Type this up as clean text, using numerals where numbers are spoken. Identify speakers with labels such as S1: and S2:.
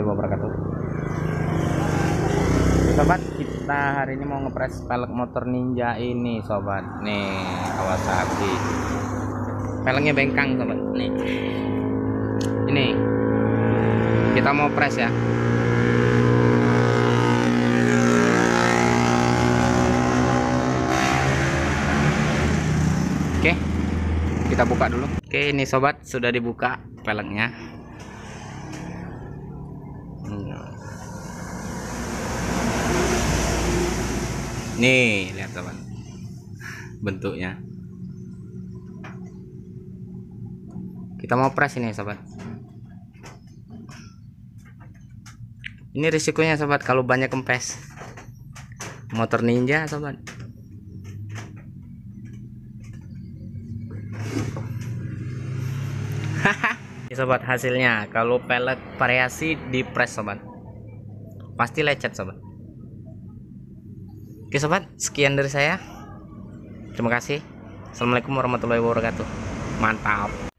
S1: warahmatullahi wabarakatuh. Sobat, kita hari ini mau ngepres pelek motor Ninja ini sobat. Nih Kawasaki, peleknya bengkang sobat. Nih ini kita mau press ya. Oke, kita buka dulu. Oke, ini sobat sudah dibuka peleknya. Nih lihat sobat bentuknya. Kita mau press ini sobat. Ini risikonya sobat kalau banyak kempes motor Ninja sobat. Ini sobat hasilnya kalau pelek variasi di press sobat pasti lecet sobat. Oke sobat, sekian dari saya. Terima kasih. Assalamualaikum warahmatullahi wabarakatuh. Mantap.